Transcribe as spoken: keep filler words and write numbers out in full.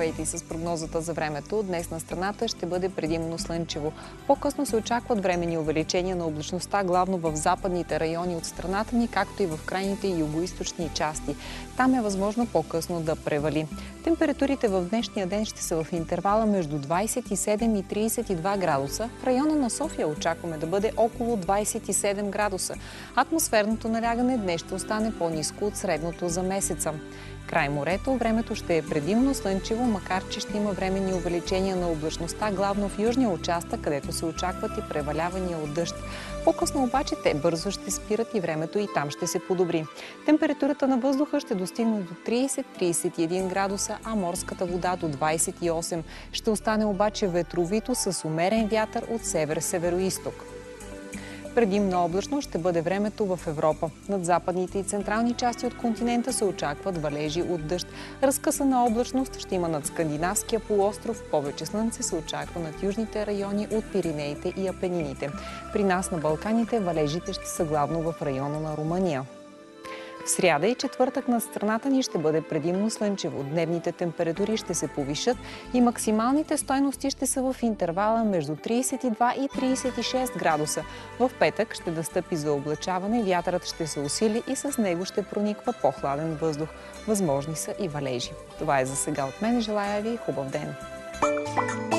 Здравейте и с прогнозата за времето. Днес на страната ще бъде предимно слънчево. По-късно се очакват временни увеличения на облачността, главно в западните райони от страната ни, както и в крайните и югоизточни части. Там е възможно по-късно да превали. Температурите в днешния ден ще са в интервала между двадесет и седем и тридесет и два градуса. В района на София очакваме да бъде около двадесет и седем градуса. Атмосферното налягане днес ще остане по-ниско от средното за месеца. Край морето времето ще е предимно слънчево, макар че ще има временни увеличения на облачността, главно в южния участък, където се очакват и превалявания от дъжд. По-късно обаче те бързо ще спират и времето и там ще се подобри. Температурата на въздуха ще достигне до тридесет до тридесет и един градуса, а морската вода до двадесет и осем. Ще остане обаче ветровито с умерен вятър от север-североизток. Предимно облачно ще бъде времето в Европа. Над западните и централни части от континента се очакват валежи от дъжд. Разкъсана облачност ще има над Скандинавския полуостров. Повече слънце се очаква над южните райони от Пиринеите и Апенините. При нас на Балканите валежите ще са главно в района на Румъния. В сряда и четвъртък на страната ни ще бъде предимно слънчево. Дневните температури ще се повишат и максималните стойности ще са в интервала между тридесет и два и тридесет и шест градуса. В петък ще настъпи заоблачаване, вятърът ще се усили и с него ще прониква по-хладен въздух. Възможни са и валежи. Това е за сега от мен. Желая ви хубав ден!